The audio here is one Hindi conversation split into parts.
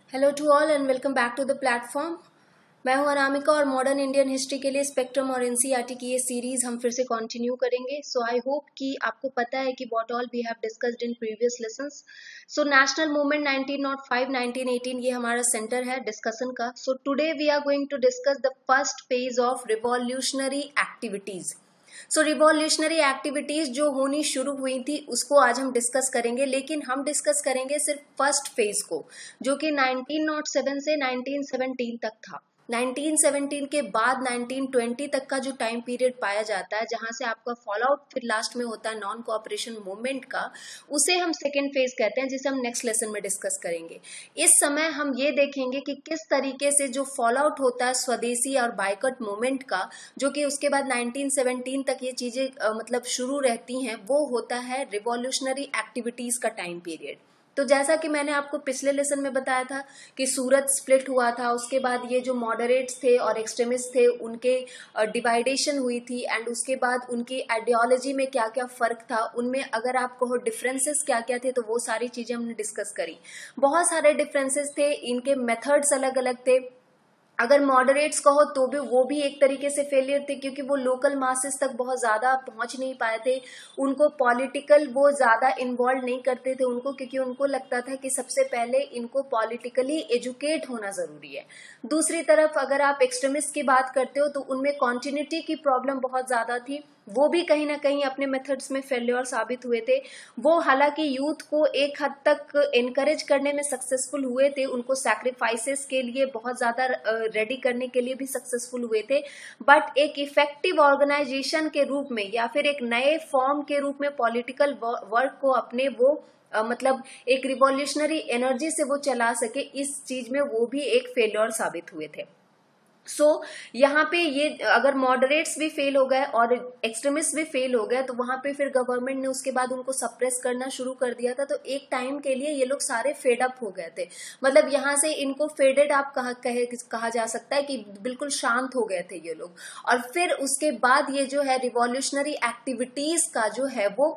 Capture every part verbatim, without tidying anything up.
Hello to all and welcome back to the platform. मैं हूं अनामिका और मॉडर्न इंडियन हिस्ट्री के लिए स्पेक्ट्रम और एनसीईआरटी की ये सीरीज हम फिर से कंटिन्यू करेंगे। सो आई होप कि आपको पता है कि what all we have discussed in previous lessons. So national movement nineteen o five nineteen eighteen ये हमारा सेंटर है डिस्कशन का। So today we are going to discuss the first phase of revolutionary activities. So revolutionary activities जो होनी शुरू हुई थी उसको आज हम डिस्कस करेंगे, लेकिन हम डिस्कस करेंगे सिर्फ फर्स्ट फेज को, जो कि नाइनटीन ओ सेवन से नाइनटीन सेवनटीन तक था। नाइनटीन सेवनटीन के बाद नाइनटीन ट्वेंटी तक का जो टाइम पीरियड पाया जाता है, जहां से आपका फॉल आउट फिर लास्ट में होता है नॉन कोऑपरेशन मूवमेंट का, उसे हम सेकेंड फेज कहते हैं, जिसे हम नेक्स्ट लेसन में डिस्कस करेंगे। इस समय हम ये देखेंगे कि किस तरीके से जो फॉल आउट होता है स्वदेशी और बाइकट मूवमेंट का, जो कि उसके बाद नाइनटीन सेवनटीन तक ये चीजें मतलब शुरू रहती हैं, वो होता है रिवॉल्यूशनरी एक्टिविटीज का टाइम पीरियड। तो जैसा कि मैंने आपको पिछले लेसन में बताया था कि सूरत स्प्लिट हुआ था, उसके बाद ये जो मॉडरेट्स थे और एक्सट्रीमिस्ट थे उनके डिवाइडेशन हुई थी, एंड उसके बाद उनकी आइडियोलॉजी में क्या क्या फर्क था, उनमें अगर आप कहो डिफरेंसेस क्या क्या थे, तो वो सारी चीजें हमने डिस्कस करी। बहुत सारे डिफरेंसेस थे, इनके मेथड्स अलग अलग थे। अगर मॉडरेट्स कहो तो भी वो भी एक तरीके से फेलियर थे, क्योंकि वो लोकल मासेस तक बहुत ज्यादा पहुंच नहीं पाए थे। उनको पॉलिटिकल वो ज्यादा इन्वॉल्व नहीं करते थे उनको, क्योंकि उनको लगता था कि सबसे पहले इनको पॉलिटिकली एजुकेट होना जरूरी है। दूसरी तरफ अगर आप एक्सट्रीमिस्ट की बात करते हो तो उनमें कॉन्टिन्यूटी की प्रॉब्लम बहुत ज्यादा थी, वो भी कहीं ना कहीं अपने मेथड्स में फेल्योर साबित हुए थे। वो हालांकि यूथ को एक हद तक एनकरेज करने में सक्सेसफुल हुए थे, उनको सैक्रिफाइसेस के लिए बहुत ज्यादा रेडी करने के लिए भी सक्सेसफुल हुए थे, बट एक इफेक्टिव ऑर्गेनाइजेशन के रूप में या फिर एक नए फॉर्म के रूप में पॉलिटिकल वर्क को अपने वो Uh, मतलब एक रिवॉल्यूशनरी एनर्जी से वो चला सके, इस चीज में वो भी एक फेल्योर साबित हुए थे। सो so, यहाँ पे ये अगर मॉडरेट्स भी फेल हो गए और एक्सट्रीमिस्ट भी फेल हो गए, तो वहां पे फिर गवर्नमेंट ने उसके बाद उनको सप्रेस करना शुरू कर दिया था। तो एक टाइम के लिए ये लोग सारे फेड अप हो गए थे, मतलब यहाँ से इनको फेडेड आप कहा, कहे, कहा जा सकता है कि बिल्कुल शांत हो गए थे ये लोग। और फिर उसके बाद ये जो है रिवॉल्यूशनरी एक्टिविटीज का जो है वो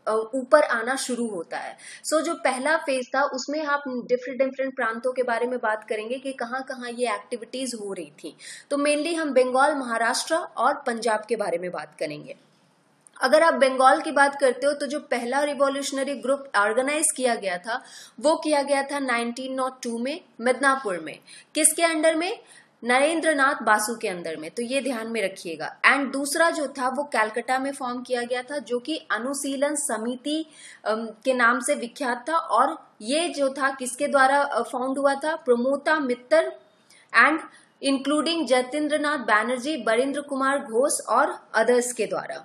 ऊपर आना शुरू होता है। सो so, जो पहला फेज था उसमें आप डिफरेंट डिफरेंट प्रांतों के बारे में बात करेंगे कि कहाँ कहाँ ये एक्टिविटीज हो रही थी। तो मेनली हम बंगाल, महाराष्ट्र और पंजाब के बारे में बात करेंगे। अगर आप बंगाल की बात करते हो तो जो पहला रिवॉल्यूशनरी ग्रुप ऑर्गेनाइज किया गया था वो किया गया था नाइनटीन ओ टू में मिदनापुर में। किसके अंडर में? नरेंद्र नाथ बासु के अंदर में। तो ये ध्यान में रखिएगा। एंड दूसरा जो था वो कलकत्ता में फॉर्म किया गया था, जो कि अनुशीलन समिति के नाम से विख्यात था। और ये जो था किसके द्वारा फाउंड हुआ था? प्रमोता मित्तर एंड इंक्लूडिंग जतेंद्र नाथ बैनर्जी, बरिंद्र कुमार घोष और अदर्स के द्वारा।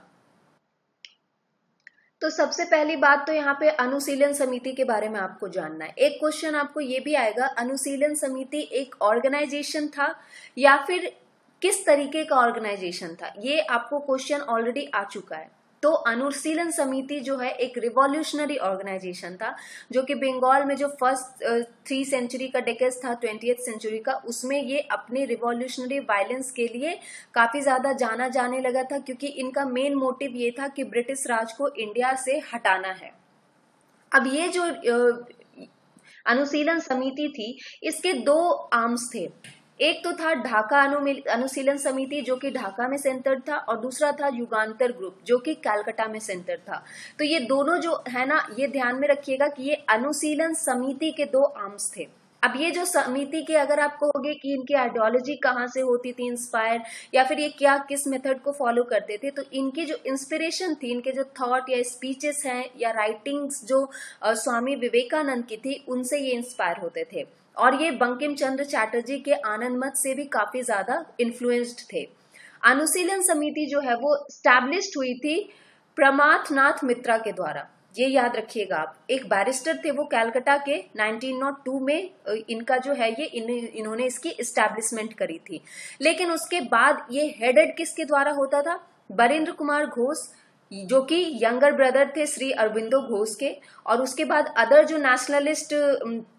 तो सबसे पहली बात तो यहाँ पे अनुशीलन समिति के बारे में आपको जानना है। एक क्वेश्चन आपको ये भी आएगा, अनुशीलन समिति एक ऑर्गेनाइजेशन था या फिर किस तरीके का ऑर्गेनाइजेशन था? ये आपको क्वेश्चन ऑलरेडी आ चुका है। तो अनुशीलन समिति जो है एक रिवॉल्यूशनरी ऑर्गेनाइजेशन था, जो कि बंगाल में जो फर्स्ट थ्री सेंचुरी का डेकेड था ट्वेंटियथ सेंचुरी का, उसमें ये अपने रिवॉल्यूशनरी वायलेंस के लिए काफी ज्यादा जाना जाने लगा था, क्योंकि इनका मेन मोटिव ये था कि ब्रिटिश राज को इंडिया से हटाना है। अब ये जो अनुशीलन समिति थी इसके दो आर्म्स थे। एक तो था ढाका अनुशीलन समिति जो कि ढाका में सेंटर था, और दूसरा था युगांतर ग्रुप जो कि कलकत्ता में सेंटर था। तो ये दोनों जो है ना, ये ध्यान में रखिएगा कि ये अनुशीलन समिति के दो आर्म्स थे। अब ये जो समिति के अगर आप कहोगे कि इनकी आइडियोलॉजी कहाँ से होती थी इंस्पायर, या फिर ये क्या किस मेथड को फॉलो करते थे, तो इनकी जो इंस्पिरेशन थी, इनके जो थॉट या स्पीचेस हैं या राइटिंग्स जो स्वामी विवेकानंद की थी, उनसे ये इंस्पायर होते थे। और ये बंकिम चंद्र चैटर्जी के आनंद मत से भी काफी ज्यादा इन्फ्लुएंस्ड थे। अनुशीलन समिति जो है वो स्टैब्लिश्ड हुई थी प्रमाथ नाथ मित्रा के द्वारा। ये याद रखिएगा आप, एक बैरिस्टर थे वो कलकत्ता के। नाइनटीन ओ टू में इनका जो है ये इन, इन्होंने इसकी एस्टैब्लिशमेंट करी थी। लेकिन उसके बाद ये हेडेड किसके द्वारा होता था? बरिंद्र कुमार घोष, जो कि यंगर ब्रदर थे श्री अरबिंदो घोष के। और उसके बाद अदर जो नेशनलिस्ट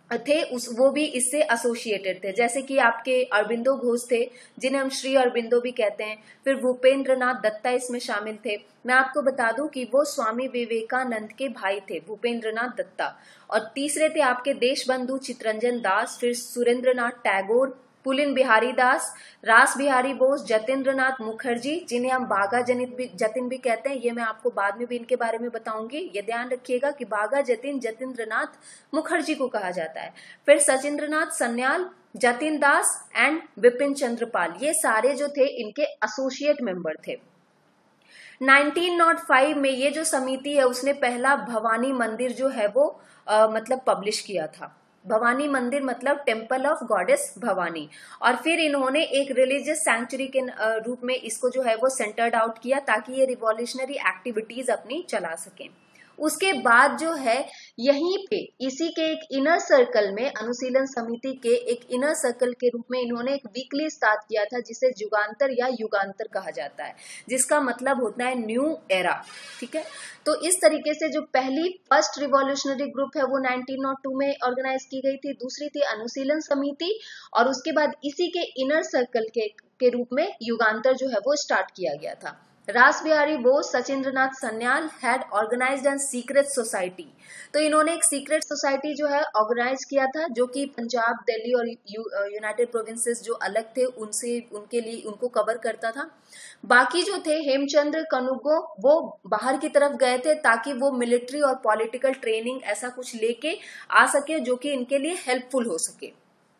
थे उस वो भी इससे एसोसिएटेड थे, जैसे कि आपके अरबिंदो घोष थे जिन्हें हम श्री अरबिंदो भी कहते हैं। फिर भूपेंद्र नाथ दत्ता इसमें शामिल थे। मैं आपको बता दूं कि वो स्वामी विवेकानंद के भाई थे, भूपेंद्र नाथ दत्ता। और तीसरे थे आपके देशबंधु चित्तरंजन दास, फिर सुरेंद्र नाथ टैगोर, पुलिन बिहारी दास, रास बिहारी बोस, जतेंद्र नाथ मुखर्जी जिन्हें हम बाघा जनित भी जतिन भी कहते हैं। ये मैं आपको बाद में भी इनके बारे में बताऊंगी, ये ध्यान रखिएगा कि बाघा जतिन जतेंद्र नाथ मुखर्जी को कहा जाता है। फिर सचिंद्र नाथ सन्याल, जतिन दास एंड विपिन चंद्रपाल, ये सारे जो थे इनके एसोसिएट मेंबर थे। नाइनटीन ओ फाइव में ये जो समिति है उसने पहला भवानी मंदिर जो है वो आ, मतलब पब्लिश किया था। भवानी मंदिर मतलब टेम्पल ऑफ गॉडेस भवानी। और फिर इन्होंने एक रिलीजियस सैंक्चुरी के रूप में इसको जो है वो सेंटर्ड आउट किया ताकि ये रिवॉल्यूशनरी एक्टिविटीज अपनी चला सकें। उसके बाद जो है यहीं पे इसी के एक इनर सर्कल में, अनुशीलन समिति के एक इनर सर्कल के रूप में इन्होंने एक वीकली स्टार्ट किया था जिसे जुगांतर या युगांतर कहा जाता है, जिसका मतलब होता है न्यू एरा। ठीक है, तो इस तरीके से जो पहली फर्स्ट रिवॉल्यूशनरी ग्रुप है वो नाइनटीन ओ टू में ऑर्गेनाइज की गई थी, दूसरी थी अनुशीलन समिति, और उसके बाद इसी के इनर सर्कल के के रूप में युगांतर जो है वो स्टार्ट किया गया था। Rash Behari Bose, Sachindra Nath Sanyal had organised an secret society. तो इन्होंने एक सीक्रेट सोसाइटी जो है ऑर्गेनाइज किया था जो कि पंजाब, दिल्ली और यूनाइटेड प्रोविंसेस जो अलग थे उनसे उनके लिए उनको कवर करता था। बाकी जो थे हेमचंद्र कनुगो वो बाहर की तरफ गए थे ताकि वो मिलिट्री और पॉलिटिकल ट्रेनिंग ऐसा कुछ लेके आ सके जो कि इनके लिए हेल्पफुल हो सके।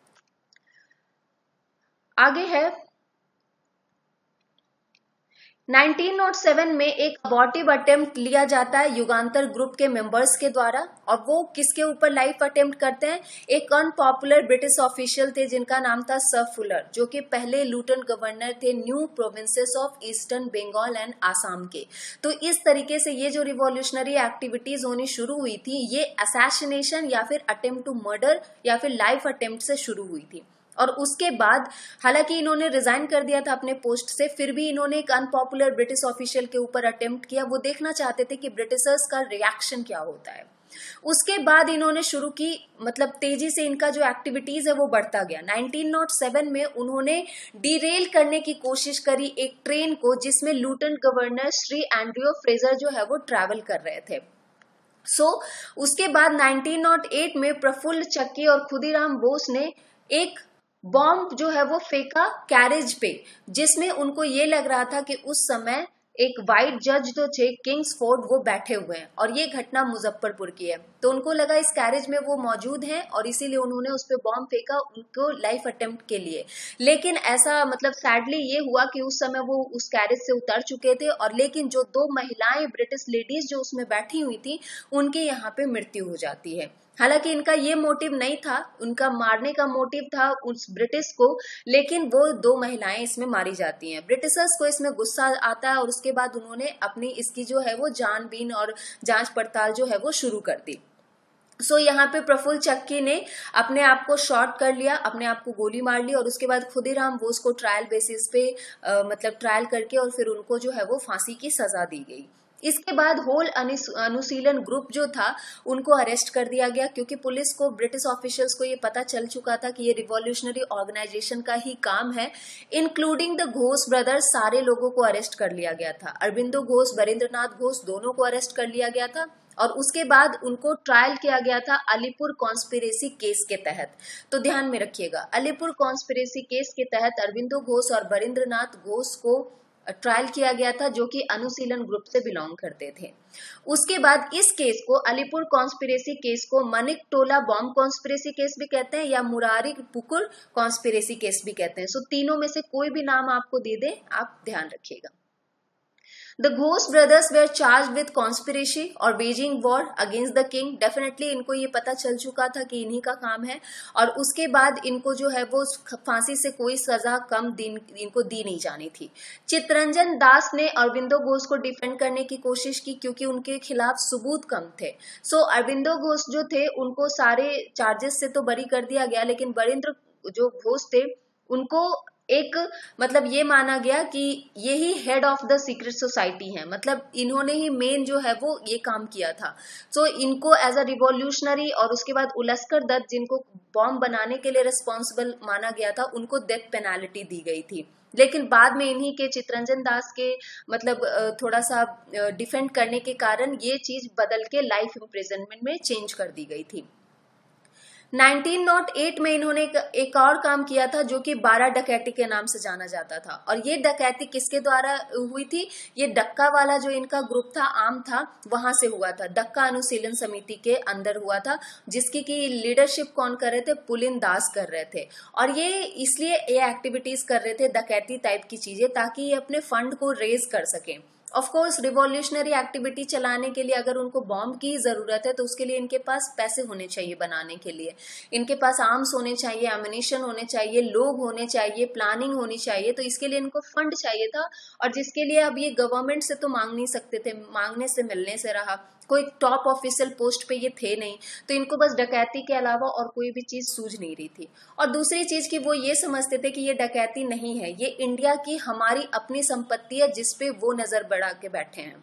आगे है नाइनटीन ओ सेवन में एक अबॉर्टिव अटेम्प्ट लिया जाता है युगांतर ग्रुप के मेंबर्स के द्वारा, और वो किसके ऊपर लाइफ अटेम्प्ट करते हैं, एक अनपॉपुलर ब्रिटिश ऑफिशियल थे जिनका नाम था सर फुलर, जो कि पहले लूटन गवर्नर थे new provinces of eastern Bengal and Assam के। तो इस तरीके से ये जो रिवॉल्यूशनरी एक्टिविटीज होनी शुरू हुई थी ये असैसिनेशन या फिर अटेम्प्ट टू मर्डर या फिर लाइफ अटेम्प्ट से शुरू हुई थी। और उसके बाद हालांकि इन्होंने रिजाइन कर दिया था अपने पोस्ट से, फिर भी इन्होंने एक अनपॉपुलर ब्रिटिश ऑफिशियल के ऊपर अटेम्प्ट किया। वो देखना चाहते थे कि ब्रिटिशर्स का रिएक्शन क्या होता है। उसके बाद इन्होंने शुरू की, मतलब तेजी से इनका जो एक्टिविटीज है वो बढ़ता गया। नाइनटीन ओ सेवन में उन्होंने डीरेल करने की कोशिश करी एक ट्रेन को जिसमें lieutenant governor Shri Andrew Fraser जो है वो ट्रैवल कर रहे थे। सो so, उसके बाद नाइनटीन ओ एट में प्रफुल्ल चक्की और खुदीराम बोस ने एक बॉम्ब जो है वो फेंका कैरेज पे, जिसमें उनको ये लग रहा था कि उस समय एक वाइट जज जो थे किंग्सफोर्ड वो बैठे हुए हैं, और ये घटना मुजफ्फरपुर की है। तो उनको लगा इस कैरेज में वो मौजूद हैं और इसीलिए उन्होंने उस पर बॉम्ब फेंका उनको लाइफ अटेम्प्ट के लिए। लेकिन ऐसा मतलब सैडली ये हुआ कि उस समय वो उस कैरेज से उतर चुके थे, और लेकिन जो दो महिलाएं ब्रिटिश लेडीज जो उसमें बैठी हुई थी उनकी यहाँ पे मृत्यु हो जाती है। हालांकि इनका ये मोटिव नहीं था, उनका मारने का मोटिव था उस ब्रिटिश को, लेकिन वो दो महिलाएं इसमें मारी जाती हैं। ब्रिटिशर्स को इसमें गुस्सा आता है और उसके बाद उन्होंने अपनी इसकी जो है वो जानबीन और जांच पड़ताल जो है वो शुरू कर दी। सो so, यहाँ पे प्रफुल्ल चक्की ने अपने आप को शॉट कर लिया, अपने आप को गोली मार ली, और उसके बाद खुदीराम बोस को ट्रायल बेसिस पे आ, मतलब ट्रायल करके और फिर उनको जो है वो फांसी की सजा दी गई। इसके बाद होल अनुशीलन ग्रुप जो था उनको अरेस्ट कर दिया गया, क्योंकि पुलिस को, ब्रिटिश ऑफिशियल्स को ये पता चल चुका था कि ये रिवॉल्यूशनरी ऑर्गेनाइजेशन का ही काम है। इंक्लूडिंग द घोष ब्रदर्स, सारे लोगों को अरेस्ट कर लिया गया था। अरबिंदो घोष, बरिंद्रनाथ घोष दोनों को अरेस्ट कर लिया गया था, और उसके बाद उनको ट्रायल किया गया था अलीपुर कॉन्स्पिरेसी केस के तहत। तो ध्यान में रखिएगा, अलीपुर कॉन्स्पिरेसी केस के तहत अरबिंदो घोष और बरिंद्रनाथ घोष को ट्रायल किया गया था, जो कि अनुशीलन ग्रुप से बिलोंग करते थे। उसके बाद इस केस को, अलीपुर कॉन्स्पिरेसी केस को, Manik Tola bomb conspiracy case भी कहते हैं या मुरारी पुकुर कॉन्स्पिरेसी केस भी कहते हैं। सो तीनों में से कोई भी नाम आपको दे दे, आप ध्यान रखिएगा। The Ghosh brothers were charged with conspiracy और waging war against the king। Definitely इनको ये पता चल चुका था कि इन्हीं का काम है, और उसके बाद इनको जो है वो फांसी से कोई सजा कम दिन इनको दी नहीं जानी थी। चित्तरंजन दास ने अरबिंदो घोष को डिफेंड करने की कोशिश की क्योंकि उनके खिलाफ सबूत कम थे। सो so, अरबिंदो घोष जो थे उनको सारे चार्जेस से तो बरी कर दिया गया, लेकिन बरिंद्र जो घोष थे उनको एक मतलब ये माना गया कि ये ही head of the secret society है, मतलब इन्होंने ही मेन जो है वो ये काम किया था। सो so, इनको एज अ रिवॉल्यूशनरी, और उसके बाद उलस्कर दत्त जिनको बॉम्ब बनाने के लिए रिस्पॉन्सिबल माना गया था, उनको डेथ पेनाल्टी दी गई थी। लेकिन बाद में इन्हीं के चित्तरंजन दास के मतलब थोड़ा सा डिफेंड करने के कारण ये चीज बदल के लाइफ इम्प्रिजनमेंट में चेंज कर दी गई थी। नाइनटीन ओ एट में इन्होंने एक, एक और काम किया था जो कि बारह डकैती के नाम से जाना जाता था। और ये डकैती किसके द्वारा हुई थी? ये डक्का वाला जो इनका ग्रुप था, आम था, वहां से हुआ था। डक्का अनुशीलन समिति के अंदर हुआ था, जिसकी की लीडरशिप कौन कर रहे थे? पुलिन दास कर रहे थे। और ये इसलिए ये एक्टिविटीज कर रहे थे, डकैती टाइप की चीजें, ताकि ये अपने फंड को रेज कर सकें। ऑफ कोर्स रिवॉल्यूशनरी एक्टिविटी चलाने के लिए अगर उनको बॉम्ब की जरूरत है तो उसके लिए इनके पास पैसे होने चाहिए बनाने के लिए, इनके पास आर्म्स होने चाहिए, एमिनेशन होने चाहिए, लोग होने चाहिए, प्लानिंग होनी चाहिए। तो इसके लिए इनको फंड चाहिए था, और जिसके लिए अब ये गवर्नमेंट से तो मांग नहीं सकते थे, मांगने से मिलने से रहा। कोई टॉप ऑफिशियल पोस्ट पे ये थे नहीं, तो इनको बस डकैती के अलावा और कोई भी चीज सूझ नहीं रही थी। और दूसरी चीज की वो ये समझते थे कि ये डकैती नहीं है, ये इंडिया की हमारी अपनी संपत्ति है जिसपे वो नजर बढ़ा के बैठे हैं।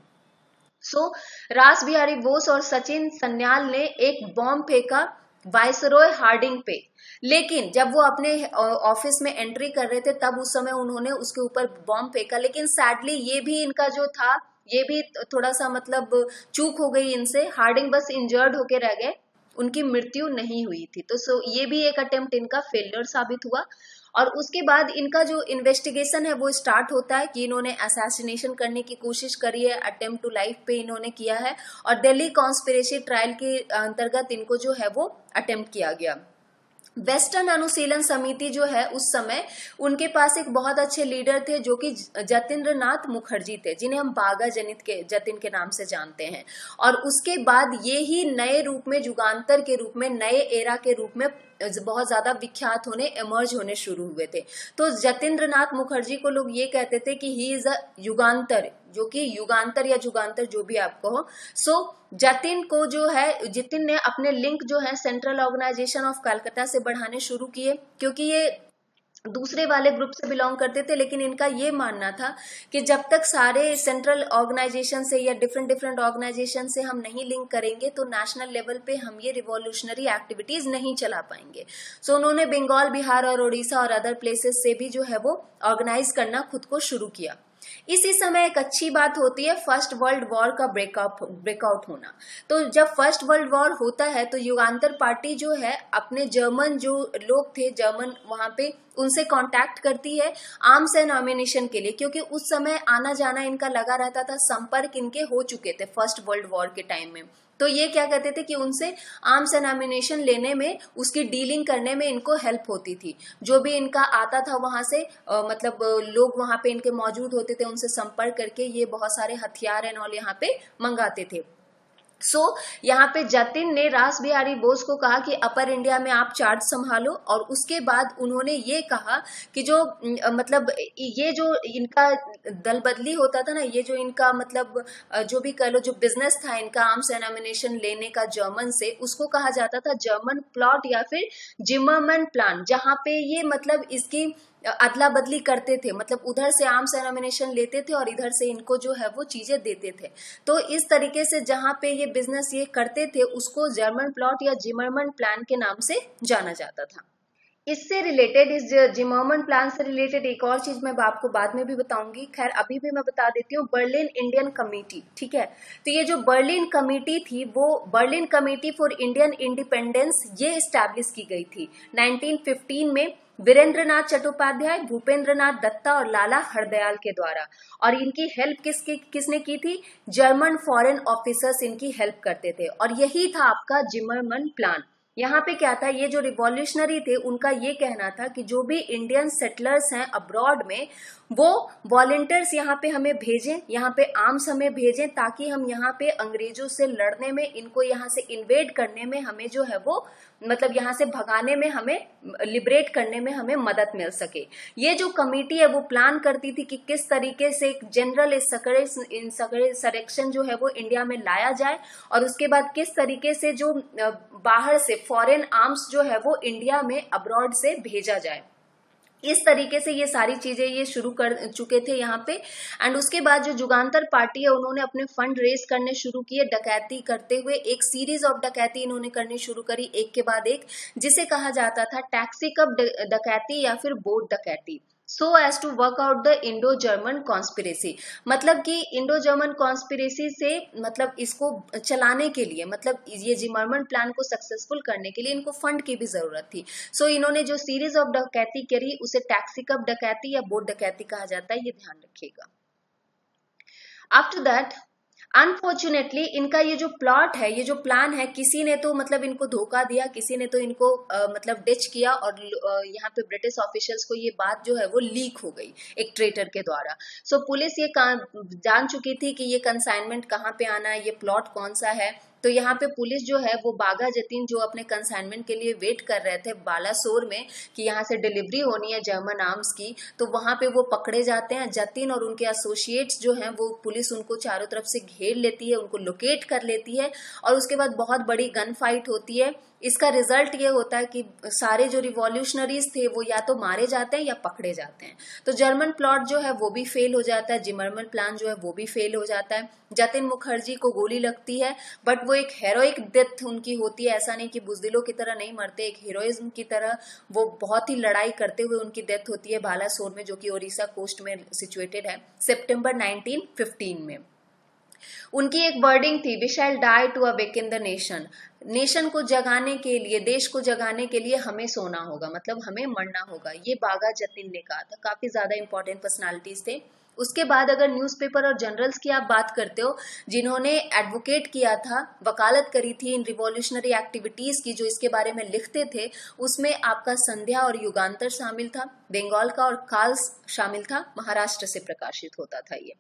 सो रास बिहारी बोस और सचिन सन्याल ने एक बॉम्ब फेंका वायसरॉय हार्डिंग पे, लेकिन जब वो अपने ऑफिस में एंट्री कर रहे थे तब उस समय उन्होंने उसके ऊपर बॉम्ब फेंका। लेकिन सैडली ये भी इनका जो था, ये भी थोड़ा सा मतलब चूक हो गई इनसे। हार्डिंग बस इंजर्ड होके रह गए, उनकी मृत्यु नहीं हुई थी। तो सो ये भी एक अटेम्प्ट इनका फेलियर साबित हुआ। और उसके बाद इनका जो इन्वेस्टिगेशन है वो स्टार्ट होता है कि इन्होंने असैसिनेशन करने की कोशिश करी है, अटेम्प्ट टू लाइफ पे इन्होंने किया है, और दिल्ली कॉन्स्पिरेसी ट्रायल के अंतर्गत इनको जो है वो अटेम्प्ट किया गया। वेस्टर्न अनुशीलन समिति जो है उस समय, उनके पास एक बहुत अच्छे लीडर थे जो कि जतिन्द्र नाथ मुखर्जी थे, जिन्हें हम बागा जनित के जतिन के नाम से जानते हैं। और उसके बाद ये ही नए रूप में, युगांतर के रूप में, नए एरा के रूप में बहुत ज्यादा विख्यात होने, इमर्ज होने शुरू हुए थे। तो जतिन्द्र नाथ मुखर्जी को लोग ये कहते थे कि ही इज अ युगांतर, जो कि युगांतर या जुगांतर जो भी आप कहो। सो जतिन को जो है, जतिन ने अपने लिंक जो है सेंट्रल ऑर्गेनाइजेशन ऑफ कलकत्ता से बढ़ाने शुरू किए, क्योंकि ये दूसरे वाले ग्रुप से बिलोंग करते थे। लेकिन इनका ये मानना था कि जब तक सारे सेंट्रल ऑर्गेनाइजेशन से या डिफरेंट डिफरेंट ऑर्गेनाइजेशन से हम नहीं लिंक करेंगे तो नेशनल लेवल पे हम ये रिवॉल्यूशनरी एक्टिविटीज नहीं चला पाएंगे। सो so, उन्होंने बंगाल, बिहार और उड़ीसा और अदर प्लेसेस से भी जो है वो ऑर्गेनाइज करना खुद को शुरू किया। इसी समय एक अच्छी बात होती है फर्स्ट वर्ल्ड वॉर का ब्रेकआउट ब्रेकआउट होना। तो जब फर्स्ट वर्ल्ड वॉर होता है तो युगांतर पार्टी जो है अपने जर्मन जो लोग थे, जर्मन वहां पे, उनसे कांटेक्ट करती है आर्म्स एंड एमिनेशन के लिए, क्योंकि उस समय आना जाना इनका लगा रहता था, संपर्क इनके हो चुके थे फर्स्ट वर्ल्ड वॉर के टाइम में। तो ये क्या कहते थे कि उनसे आर्म्स एंड एमिनेशन लेने में, उसकी डीलिंग करने में इनको हेल्प होती थी। जो भी इनका आता था वहां से, आ, मतलब लोग वहां पे इनके मौजूद होते थे, उनसे संपर्क करके ये बहुत सारे हथियार एंड ऑल यहाँ पे मंगाते थे। सो so, यहाँ पे जतिन ने रास बिहारी बोस को कहा कि अपर इंडिया में आप चार्ज संभालो, और उसके बाद उन्होंने ये कहा कि जो मतलब ये जो इनका दल बदली होता था ना, ये जो इनका मतलब जो भी कह लो, जो बिजनेस था इनका आर्म्स एंड एमिनेशन लेने का जर्मन से, उसको कहा जाता था जर्मन प्लॉट या फिर जिमरमन प्लान, जहां पे ये मतलब इसकी अदला बदली करते थे, मतलब उधर से आर्म्स एंड एमिनेशन लेते थे और इधर से इनको जो है वो चीजें देते थे। तो इस तरीके से जहां पे ये बिजनेस ये करते थे उसको जर्मन प्लॉट या जिमरमन प्लान के नाम से जाना जाता था। इससे रिलेटेड, इस जिमरमन प्लान से रिलेटेड एक और चीज मैं आपको बाद में भी बताऊंगी, खैर अभी भी मैं बता देती हूँ, बर्लिन इंडियन कमेटी, ठीक है। तो ये जो बर्लिन कमेटी थी वो Berlin committee for Indian independence, ये स्टैब्लिश की गई थी नाइनटीन फिफ्टीन में वीरेंद्र नाथ चट्टोपाध्याय, भूपेंद्र नाथ दत्ता और लाला हरदयाल के द्वारा। और इनकी हेल्प किसकी किसने की थी? जर्मन फॉरेन ऑफिसर्स इनकी हेल्प करते थे, और यही था आपका जिमरमन प्लान। यहाँ पे क्या था, ये जो रिवॉल्यूशनरी थे उनका ये कहना था कि जो भी इंडियन सेटलर्स हैं अब्रॉड में, वो वॉलंटियर्स यहाँ पे हमें भेजें, यहाँ पे आर्म्स हमें भेजें, ताकि हम यहाँ पे अंग्रेजों से लड़ने में, इनको यहाँ से इन्वेड करने में हमें जो है वो मतलब यहाँ से भगाने में, हमें लिबरेट करने में हमें मदद मिल सके। ये जो कमेटी है वो प्लान करती थी कि किस तरीके से एक जनरल इंसरेक्शन जो है वो इंडिया में लाया जाए, और उसके बाद किस तरीके से जो बाहर से फॉरेन आर्म्स जो है वो इंडिया में अब्रॉड से भेजा जाए। इस तरीके से ये सारी चीजें ये शुरू कर चुके थे यहाँ पे। एंड उसके बाद जो जुगांतर पार्टी है उन्होंने अपने फंड रेज करने शुरू किए डकैती करते हुए। एक सीरीज ऑफ डकैती इन्होंने करनी शुरू करी एक के बाद एक, जिसे कहा जाता था टैक्सी कब डकैती या फिर बोट डकैती। So as to work out the Indo German conspiracy, मतलब कि इंडो जर्मन कॉन्स्पिरेसी से मतलब इसको चलाने के लिए, मतलब ये जिमरमन प्लान को सक्सेसफुल करने के लिए इनको फंड की भी जरूरत थी। सो so, इन्होंने जो सीरीज ऑफ डकैती करी उसे टैक्सी कब डकैती या बोट डकैती कहा जाता है, ये ध्यान रखिएगा। आफ्टर दैट अनफॉर्चुनेटली इनका ये जो प्लॉट है, ये जो प्लान है, किसी ने तो मतलब इनको धोखा दिया, किसी ने तो इनको आ, मतलब डिच किया और यहाँ पे ब्रिटिश ऑफिशियल्स को ये बात जो है वो लीक हो गई एक ट्रेटर के द्वारा। सो पुलिस ये जान चुकी थी कि ये कंसाइनमेंट कहाँ पे आना है, ये प्लॉट कौन सा है। तो यहाँ पे पुलिस जो है वो बागा जतीन जो अपने कंसाइनमेंट के लिए वेट कर रहे थे बालासोर में कि यहाँ से डिलीवरी होनी है जर्मन आर्म्स की, तो वहां पे वो पकड़े जाते हैं। जतीन और उनके एसोसिएट्स जो हैं वो पुलिस उनको चारों तरफ से घेर लेती है, उनको लोकेट कर लेती है और उसके बाद बहुत बड़ी गन फाइट होती है। इसका रिजल्ट ये होता है कि सारे जो रिवॉल्यूशनरीज थे वो या तो मारे जाते हैं या पकड़े जाते हैं। तो जर्मन प्लॉट जो है वो भी फेल हो जाता है, जिमरमन प्लान जो है वो भी फेल हो जाता है। जतिन मुखर्जी को गोली लगती है बट वो एक हेरोइक डेथ उनकी होती है, ऐसा नहीं कि बुजदिलों की तरह नहीं मरते, एक हीरोइज्म की तरह वो बहुत ही लड़ाई करते हुए उनकी डेथ होती है बालासोर में, जो कि ओडिशा कोस्ट में सिचुएटेड है, सितंबर नाइनटीन फिफ्टीन में। उनकी एक वर्डिंग थी, we shall die to awaken the nation. Nation को जगाने के लिए, देश को जगाने के लिए हमें सोना होगा, मतलब हमें मरना होगा, ये बागा जतिन ने कहा था। काफी ज्यादा इंपॉर्टेंट पर्सनालिटीज थे। उसके बाद अगर न्यूज़पेपर और जर्नल्स की आप बात करते हो जिन्होंने एडवोकेट किया था, वकालत करी थी इन रिवॉल्यूशनरी एक्टिविटीज की, जो इसके बारे में लिखते थे, उसमें आपका संध्या और युगांतर शामिल था, बंगाल का और काल्स शामिल था, महाराष्ट्र से प्रकाशित होता था ये।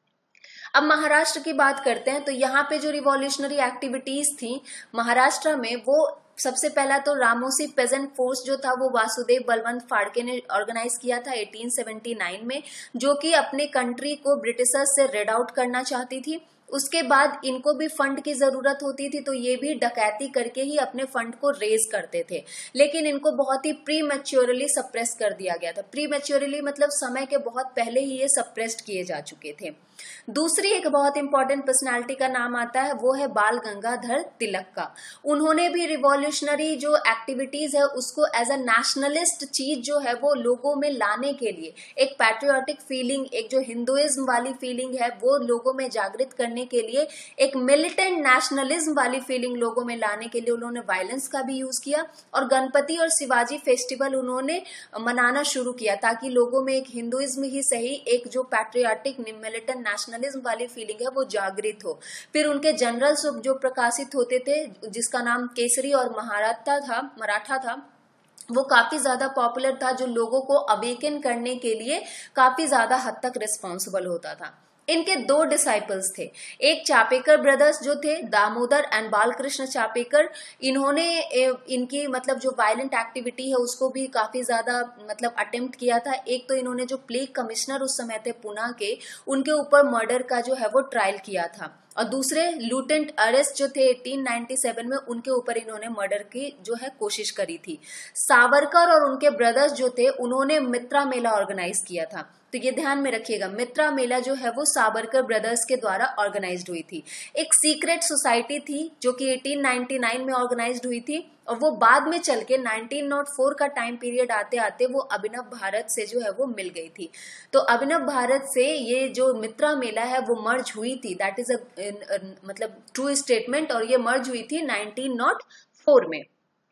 अब महाराष्ट्र की बात करते हैं तो यहाँ पे जो रिवॉल्यूशनरी एक्टिविटीज थी महाराष्ट्र में, वो सबसे पहला तो रामोसी पेजेंट फोर्स जो था वो वासुदेव बलवंत फाड़के ने ऑर्गेनाइज किया था अठारह सौ उन्यासी में, जो कि अपने कंट्री को ब्रिटिशर्स से रेड आउट करना चाहती थी। उसके बाद इनको भी फंड की जरूरत होती थी, तो ये भी डकैती करके ही अपने फंड को रेज करते थे, लेकिन इनको बहुत ही प्री मैच्योरली सप्रेस कर दिया गया था। प्री मैच्योरली मतलब समय के बहुत पहले ही ये सप्रेस्ड किए जा चुके थे। दूसरी एक बहुत इंपॉर्टेंट पर्सनालिटी का नाम आता है, वो है बाल गंगाधर तिलक का। उन्होंने भी रिवॉल्यूशनरी जो एक्टिविटीज है उसको एज अ नेशनलिस्ट चीज जो है वो लोगों में लाने के लिए, एक पैट्रियोटिक फीलिंग, एक जो हिंदुइज्म वाली फीलिंग है वो लोगों में जागृत करने के लिए, एक मिलिटेंट नेशनलिज्म वाली फीलिंग लोगों में लाने के लिए उन्होंने वायलेंस का भी यूज किया और गणपति और शिवाजी फेस्टिवल उन्होंने मनाना शुरू किया, ताकि लोगों में एक हिंदुइज्म ही सही, एक जो पैट्रियोटिक मिलिटेंट नेशनलिज्म वाली फीलिंग है वो जागृत हो। फिर उनके जनरल्स जो प्रकाशित होते थे, जिसका नाम केसरी और महाराठा था मराठा था, वो काफी ज्यादा पॉपुलर था, जो लोगों को अवेकन करने के लिए काफी ज्यादा हद तक रिस्पॉन्सिबल होता था। इनके दो डिसाइपल्स थे, एक चापेकर ब्रदर्स जो थे, दामोदर एंड बालकृष्ण चापेकर। इन्होंने इनकी मतलब जो वायलेंट एक्टिविटी है उसको भी काफी ज्यादा मतलब अटेम्प्ट किया था। एक तो इन्होंने जो प्लेग कमिश्नर उस समय थे पुणे के, उनके ऊपर मर्डर का जो है वो ट्रायल किया था, और दूसरे लूटेंट अरेस्ट जो थे अठारह सौ सत्तानवे में, उनके ऊपर इन्होंने मर्डर की जो है कोशिश करी थी। सावरकर और उनके ब्रदर्स जो थे उन्होंने मित्रा मेला ऑर्गेनाइज किया था, तो ये ध्यान में रखिएगा, मित्रा मेला जो है वो सावरकर ब्रदर्स के द्वारा ऑर्गेनाइज्ड हुई थी। एक सीक्रेट सोसाइटी थी जो कि अठारह सौ निन्यानवे में ऑर्गेनाइज्ड हुई थी, और वो बाद में चल के उन्नीस सौ चार का टाइम पीरियड आते आते वो अभिनव भारत से जो है वो मिल गई थी। तो अभिनव भारत से ये जो मित्रा मेला है वो मर्ज हुई थी, दैट इज अ मतलब ट्रू स्टेटमेंट, और ये मर्ज हुई थी उन्नीस सौ चार में।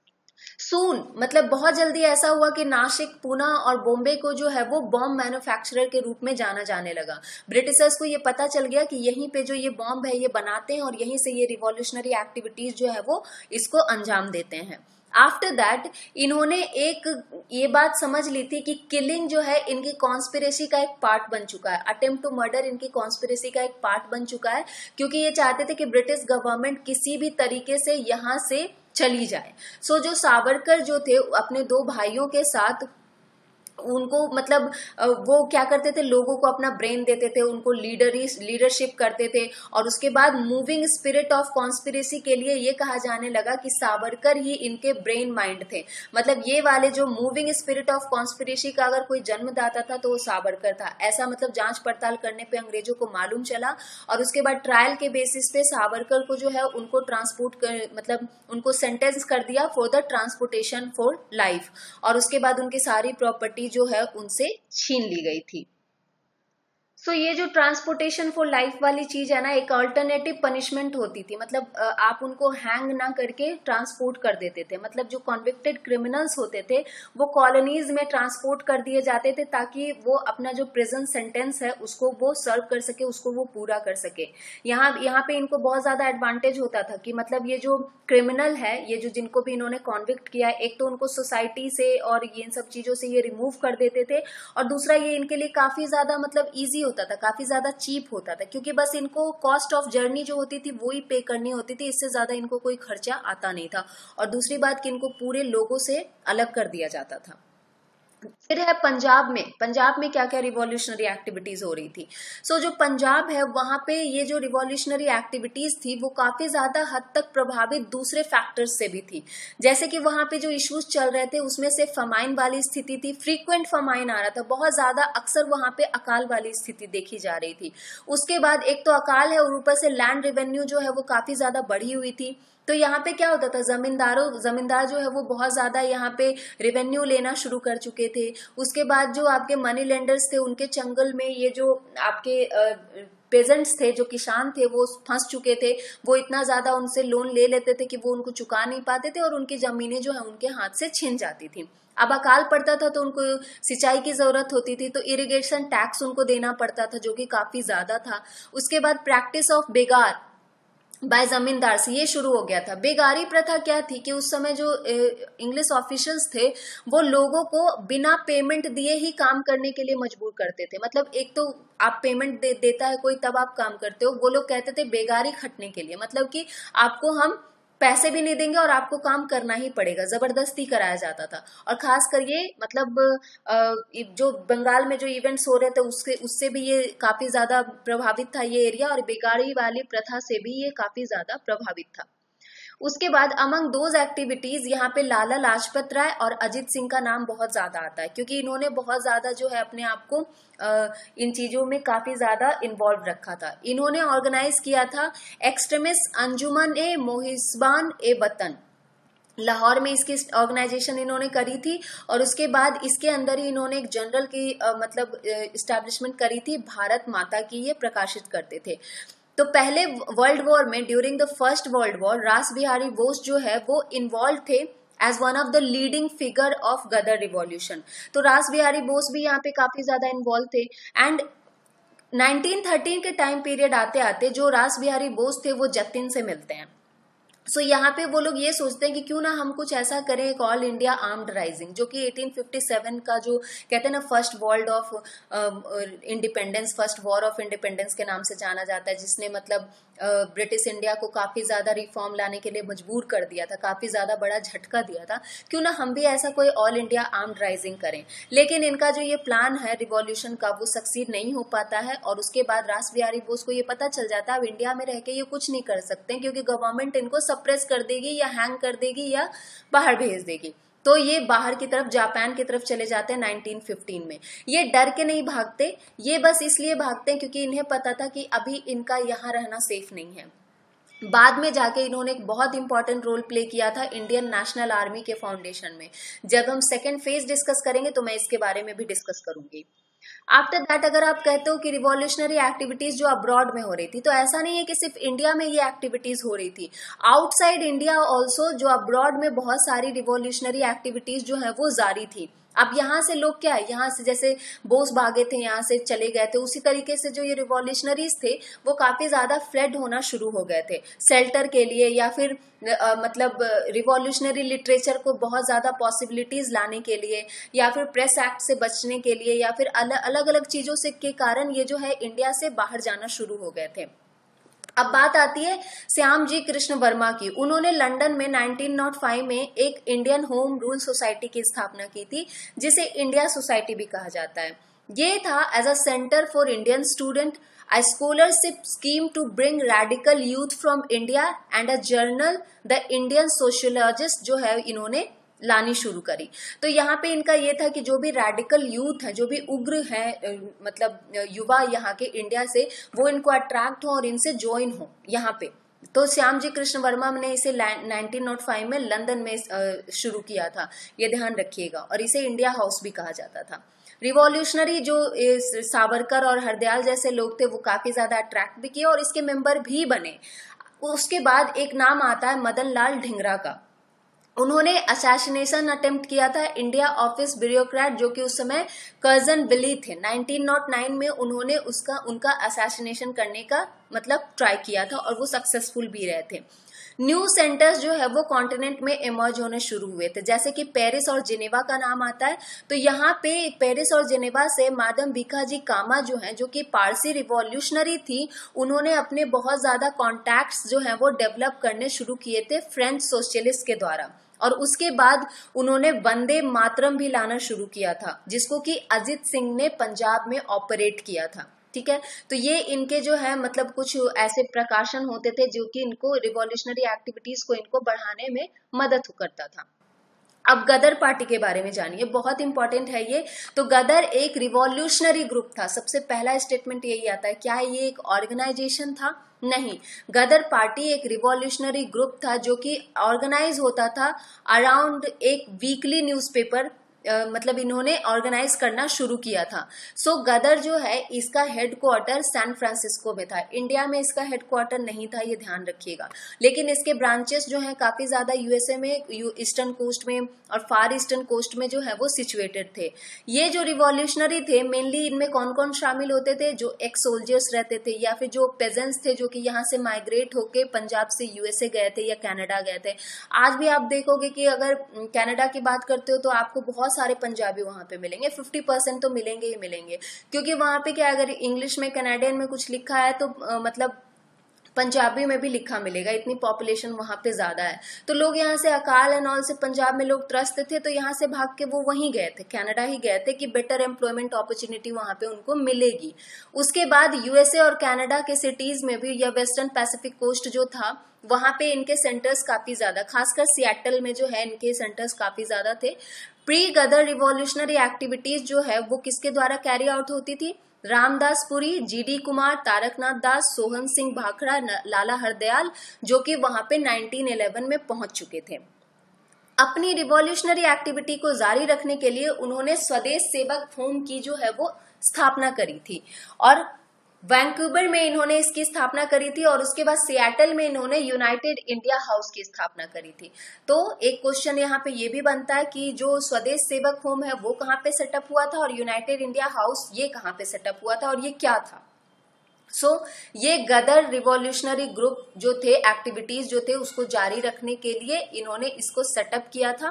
सून मतलब बहुत जल्दी ऐसा हुआ कि नासिक, पूना और बॉम्बे को जो है वो बॉम्ब मैन्युफैक्चरर के रूप में जाना जाने लगा। ब्रिटिशर्स को ये पता चल गया कि यहीं पे जो ये बॉम्ब है ये बनाते हैं और यहीं से ये रिवॉल्यूशनरी एक्टिविटीज जो है वो इसको अंजाम देते हैं। आफ्टर दैट इन्होंने एक ये बात समझ ली थी कि किलिंग जो है इनकी कॉन्स्पिरेसी का एक पार्ट बन चुका है, अटेम्प्ट टू मर्डर इनकी कॉन्स्पिरेसी का एक पार्ट बन चुका है, क्योंकि ये चाहते थे कि ब्रिटिश गवर्नमेंट किसी भी तरीके से यहाँ से चली जाए। सो so, जो सावरकर जो थे अपने दो भाइयों के साथ उनको मतलब वो क्या करते थे, लोगों को अपना ब्रेन देते थे, उनको लीडरी लीडरशिप करते थे। और उसके बाद मूविंग स्पिरिट ऑफ कॉन्स्पिरेसी के लिए ये कहा जाने लगा कि सावरकर ही इनके ब्रेन माइंड थे। मतलब ये वाले जो मूविंग स्पिरिट ऑफ कॉन्स्पिरेसी का अगर कोई जन्मदाता था तो वो सावरकर था, ऐसा मतलब जांच पड़ताल करने पे अंग्रेजों को मालूम चला। और उसके बाद ट्रायल के बेसिस पे सावरकर को जो है उनको ट्रांसपोर्ट कर मतलब उनको सेंटेंस कर दिया for the transportation for life. और उसके बाद उनकी सारी प्रॉपर्टी जो है उनसे छीन ली गई थी। सो so, ये जो ट्रांसपोर्टेशन फॉर लाइफ वाली चीज है ना, एक अल्टरनेटिव पनिशमेंट होती थी। मतलब आप उनको हैंग ना करके ट्रांसपोर्ट कर देते थे। मतलब जो कॉन्विक्टेड क्रिमिनल्स होते थे वो कॉलोनीज में ट्रांसपोर्ट कर दिए जाते थे ताकि वो अपना जो प्रिजन सेंटेंस है उसको वो सर्व कर सके, उसको वो पूरा कर सके। यहाँ यहाँ पे इनको बहुत ज्यादा एडवांटेज होता था कि मतलब ये जो क्रिमिनल है, ये जो जिनको भी इन्होंने कॉन्विक्ट किया, एक तो उनको सोसाइटी से और ये इन सब चीजों से ये रिमूव कर देते थे, और दूसरा ये इनके लिए काफी ज्यादा मतलब इजी होता था, काफी ज्यादा चीप होता था, क्योंकि बस इनको कॉस्ट ऑफ जर्नी जो होती थी वो ही पे करनी होती थी, इससे ज्यादा इनको कोई खर्चा आता नहीं था। और दूसरी बात कि इनको पूरे लोगों से अलग कर दिया जाता था। फिर है पंजाब में, पंजाब में क्या क्या रिवॉल्यूशनरी एक्टिविटीज हो रही थी। सो so, जो पंजाब है वहां पे ये जो रिवॉल्यूशनरी एक्टिविटीज थी वो काफी ज्यादा हद तक प्रभावित दूसरे फैक्टर्स से भी थी। जैसे कि वहां पे जो इश्यूज चल रहे थे उसमें से फमाइन वाली स्थिति थी, फ्रीक्वेंट फमाइन आ रहा था, बहुत ज्यादा अक्सर वहां पे अकाल वाली स्थिति देखी जा रही थी। उसके बाद एक तो अकाल है और ऊपर से लैंड रेवेन्यू जो है वो काफी ज्यादा बढ़ी हुई थी। तो यहाँ पे क्या होता था, जमींदारों जमींदार जो है वो बहुत ज्यादा यहाँ पे रेवेन्यू लेना शुरू कर चुके थे। उसके बाद जो आपके मनी लेंडर्स थे उनके चंगल में ये जो आपके पेजेंट्स थे, जो किसान थे, वो फंस चुके थे। वो इतना ज्यादा उनसे लोन ले लेते थे कि वो उनको चुका नहीं पाते थे और उनकी जमीनें जो है उनके हाथ से छिन जाती थी। अब अकाल पड़ता था तो उनको सिंचाई की जरूरत होती थी, तो इरिगेशन टैक्स उनको देना पड़ता था जो कि काफी ज्यादा था। उसके बाद प्रैक्टिस ऑफ बेगार बाय जमींदार से ये शुरू हो गया था। बेगारी प्रथा क्या थी कि उस समय जो इंग्लिश ऑफिशियल्स थे वो लोगों को बिना पेमेंट दिए ही काम करने के लिए मजबूर करते थे। मतलब एक तो आप पेमेंट दे, देता है कोई तब आप काम करते हो, वो लोग कहते थे बेगारी खटने के लिए, मतलब कि आपको हम पैसे भी नहीं देंगे और आपको काम करना ही पड़ेगा, जबरदस्ती कराया जाता था। और खासकर ये मतलब जो बंगाल में जो इवेंट्स हो रहे थे उसके उससे भी ये काफी ज्यादा प्रभावित था ये एरिया, और बेगारी वाली प्रथा से भी ये काफी ज्यादा प्रभावित था। उसके बाद अमंग दोज एक्टिविटीज यहाँ पे लाला लाजपत राय और अजित सिंह का नाम बहुत ज्यादा आता है, क्योंकि इन्होंने बहुत ज्यादा जो है अपने आप को आ, इन चीजों में काफी ज्यादा इन्वॉल्व रखा था। इन्होंने ऑर्गेनाइज किया था एक्सट्रीमिस्ट अंजुमन ए मोहिसबान ए वतन, लाहौर में इसकी ऑर्गेनाइजेशन इन्होंने करी थी। और उसके बाद इसके अंदर ही इन्होंने एक जनरल की आ, मतलब इस्टेब्लिशमेंट करी थी, भारत माता की ये प्रकाशित करते थे। तो पहले वर्ल्ड वॉर में, during the first world war, Rash Behari Bose जो है वो इन्वॉल्व थे as one of the leading figure of Ghadar revolution. तो रास बिहारी बोस भी यहाँ पे काफी ज्यादा इन्वॉल्व थे। एंड नाइनटीन थर्टीन के टाइम पीरियड आते आते जो रास बिहारी बोस थे वो जतिन से मिलते हैं। सो so, यहाँ पे वो लोग ये सोचते हैं कि क्यों ना हम कुछ ऐसा करें, एक ऑल इंडिया आर्म्ड राइजिंग, जो कि एटीन फिफ्टी सेवन का जो कहते हैं ना first world of independence, first war of independence के नाम से जाना जाता है, जिसने मतलब ब्रिटिश uh, इंडिया को काफी ज्यादा रिफॉर्म लाने के लिए मजबूर कर दिया था, काफी ज्यादा बड़ा झटका दिया था। क्यों ना हम भी ऐसा कोई ऑल इंडिया आर्म्ड राइजिंग करें। लेकिन इनका जो ये प्लान है रिवॉल्यूशन का वो सक्सीड नहीं हो पाता है। और उसके बाद रास बिहारी बोस को ये पता चल जाता है अब इंडिया में रह के ये कुछ नहीं कर सकते, क्योंकि गवर्नमेंट इनको सप्रेस कर देगी या हैंग कर देगी या बाहर भेज देगी। तो ये बाहर की तरफ, जापान की तरफ चले जाते हैं नाइनटीन फिफ्टीन में। ये डर के नहीं भागते, ये बस इसलिए भागते हैं क्योंकि इन्हें पता था कि अभी इनका यहाँ रहना सेफ नहीं है। बाद में जाके इन्होंने एक बहुत इंपॉर्टेंट रोल प्ले किया था इंडियन नेशनल आर्मी के फाउंडेशन में। जब हम सेकेंड फेज डिस्कस करेंगे तो मैं इसके बारे में भी डिस्कस करूंगी। आफ्टर दैट अगर आप कहते हो कि रिवॉल्यूशनरी एक्टिविटीज जो अब्रॉड में हो रही थी, तो ऐसा नहीं है कि सिर्फ इंडिया में ये एक्टिविटीज हो रही थी, आउटसाइड इंडिया ऑल्सो जो अब्रॉड में बहुत सारी रिवॉल्यूशनरी एक्टिविटीज जो है वो जारी थी। अब यहाँ से लोग क्या है, यहाँ से जैसे बोस भागे थे, यहाँ से चले गए थे, उसी तरीके से जो ये रिवॉल्यूशनरीज थे वो काफी ज्यादा फ्लड होना शुरू हो गए थे शेल्टर के लिए, या फिर आ, मतलब रिवॉल्यूशनरी लिटरेचर को बहुत ज्यादा पॉसिबिलिटीज लाने के लिए, या फिर प्रेस एक्ट से बचने के लिए, या फिर अलग अलग अलग चीजों से के कारण ये जो है इंडिया से बाहर जाना शुरू हो गए थे। अब बात आती है श्याम जी कृष्ण वर्मा की। उन्होंने लंदन में नाइनटीन ओ फाइव में एक इंडियन होम रूल सोसाइटी की स्थापना की थी, जिसे इंडिया सोसाइटी भी कहा जाता है। ये था as a centre for Indian student, a scholarship scheme to bring radical youth from India and a journal the Indian sociologist जो है इन्होंने लानी शुरू करी। तो यहाँ पे इनका ये था कि जो भी रेडिकल यूथ है, जो भी उग्र है, मतलब युवा यहाँ के इंडिया से, वो इनको अट्रैक्ट हो और इनसे ज्वाइन हो यहाँ पे। तो श्याम जी कृष्ण वर्मा ने इसे नाइनटीन ओ फाइव में लंदन में शुरू किया था, ये ध्यान रखिएगा, और इसे इंडिया हाउस भी कहा जाता था। रिवॉल्यूशनरी जो सावरकर और हरदयाल जैसे लोग थे वो काफी ज्यादा अट्रैक्ट भी किए और इसके मेंबर भी बने। उसके बाद एक नाम आता है मदन लाल ढींगरा का। उन्होंने असैसिनेशन अटेम्प्ट किया था इंडिया ऑफिस ब्यूरोक्रेट, जो कि उस समय कर्जन बिली थे। नाइनटीन ओ नाइन में उन्होंने उसका उनका असैसिनेशन करने का मतलब ट्राई किया था और वो सक्सेसफुल भी रहे थे। न्यू सेंटर्स जो है वो कॉन्टिनेंट में इमर्ज होने शुरू हुए थे, जैसे कि पेरिस और जिनेवा का नाम आता है। तो यहाँ पे पेरिस और जिनेवा से मादम भिकाजी कामा जो है, जो कि पारसी रिवॉल्यूशनरी थी, उन्होंने अपने बहुत ज्यादा कॉन्टैक्ट्स जो है वो डेवलप करने शुरू किए थे फ्रेंच सोशलिस्ट के द्वारा। और उसके बाद उन्होंने वंदे मातरम भी लाना शुरू किया था, जिसको कि अजित सिंह ने पंजाब में ऑपरेट किया था। ठीक है, तो ये इनके जो है मतलब कुछ ऐसे प्रकाशन होते थे जो कि इनको रिवॉल्यूशनरी एक्टिविटीज को इनको बढ़ाने में मदद करता था। अब गदर पार्टी के बारे में जानिए, बहुत इंपॉर्टेंट है ये। तो गदर एक रिवॉल्यूशनरी ग्रुप था। सबसे पहला स्टेटमेंट यही आता है, क्या है ये एक ऑर्गेनाइजेशन था? नहीं, गदर पार्टी एक रिवॉल्यूशनरी ग्रुप था जो कि ऑर्गेनाइज होता था अराउंड एक वीकली न्यूज़पेपर, Uh, मतलब इन्होंने ऑर्गेनाइज करना शुरू किया था। सो so, गदर जो है इसका हेडक्वार्टर सैन फ्रांसिस्को में था। इंडिया में इसका हेडक्वार्टर नहीं था, ये ध्यान रखिएगा। लेकिन इसके ब्रांचेस जो हैं काफी ज्यादा यूएसए में, ईस्टर्न कोस्ट में और फार ईस्टर्न कोस्ट में जो है वो सिचुएटेड थे। ये जो रिवॉल्यूशनरी थे मेनली इनमें कौन कौन शामिल होते थे? जो एक्स सोल्जर्स रहते थे या फिर जो पेजेंट्स थे जो कि यहाँ से माइग्रेट होके पंजाब से यूएसए गए थे या कनाडा गए थे। आज भी आप देखोगे कि अगर कनाडा की बात करते हो तो आपको बहुत सारे पंजाबी वहां पे मिलेंगे, फिफ्टी परसेंट तो मिलेंगे ही मिलेंगे, क्योंकि वहां पे क्या, अगर इंग्लिश में कनाडियन में कुछ लिखा है तो आ, मतलब पंजाबी में भी लिखा मिलेगा, इतनी पॉपुलेशन वहां पे ज्यादा है। तो लोग यहाँ से अकाल एंड ऑल से पंजाब में लोग त्रस्त थे, तो यहाँ से भाग के वो वहीं गए थे, कनाडा ही गए थे कि बेटर एम्प्लॉयमेंट अपॉर्चुनिटी वहां पे उनको मिलेगी। उसके बाद यूएसए और कनाडा के सिटीज में भी या वेस्टर्न पैसिफिक कोस्ट जो था वहां पे इनके सेंटर्स काफी ज्यादा, खासकर सिएटल में जो है इनके सेंटर्स काफी ज्यादा थे। प्री गदर रिवॉल्यूशनरी एक्टिविटीज जो है वो किसके द्वारा कैरी आउट होती थी? रामदास पुरी, जीडी कुमार, तारकनाथ दास, सोहन सिंह भाखड़ा, लाला हरदयाल, जो कि वहां पे नाइनटीन इलेवन में पहुंच चुके थे। अपनी रिवॉल्यूशनरी एक्टिविटी को जारी रखने के लिए उन्होंने स्वदेश सेवक होम की जो है वो स्थापना करी थी और वैंकूवर में इन्होंने इसकी स्थापना करी थी और उसके बाद सिएटल में इन्होंने यूनाइटेड इंडिया हाउस की स्थापना करी थी। तो एक क्वेश्चन यहाँ पे ये भी बनता है कि जो स्वदेश सेवक होम है वो कहाँ पे सेटअप हुआ था और यूनाइटेड इंडिया हाउस ये कहाँ पे सेटअप हुआ था और ये क्या था? सो so, ये गदर रिवॉल्यूशनरी ग्रुप जो थे, एक्टिविटीज जो थे उसको जारी रखने के लिए इन्होंने इसको सेटअप किया था